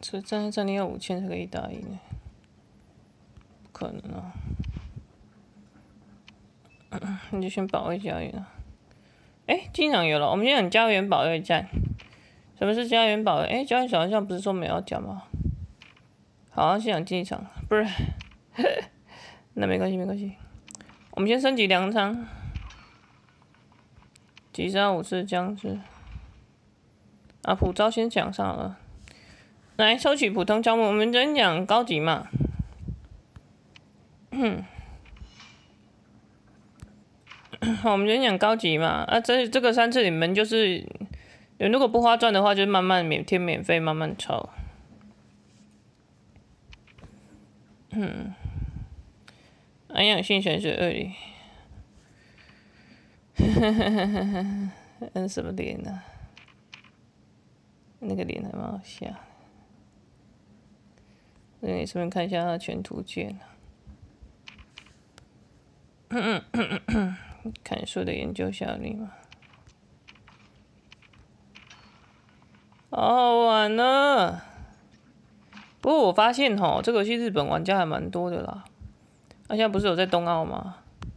这战力要5000才可以打赢，不可能啊！你就先保卫家园啊。机场有了，我们先讲家园保卫战。什么是家园保卫？家园小象不是说没有要讲吗？好，先讲机场，不是？那没关系，没关系。我们先升级粮仓，击杀武士将士。啊，普招先讲上了。来，收取普通招募，我们先讲高级嘛。好，我们先讲高级嘛。这个3次你们就是，如果不花钻的话，就慢慢免费慢慢抽。安养性选是2里。什么脸啊？那个脸还蛮好笑。你顺便看一下他的全图鉴。砍树的研究效率嘛。好好玩呢。不过我发现这个游戏日本玩家还蛮多的啦。现在不是有在冬奥吗？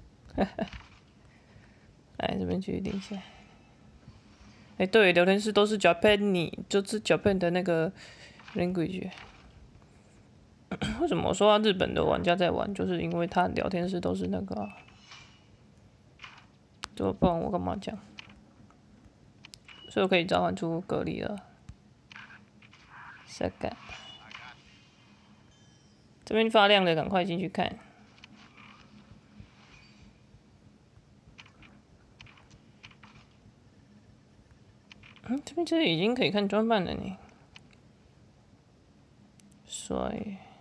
来这边决定一下。对，聊天室都是 Japan， 就是 Japan 的那个 language。为什么我说日本的玩家在玩？就是因为他聊天室都是那个啊。就不然我干嘛讲？所以我可以召唤出格力了。下个。这边发亮的，赶快进去看。这边已经可以看装扮了呢。帅。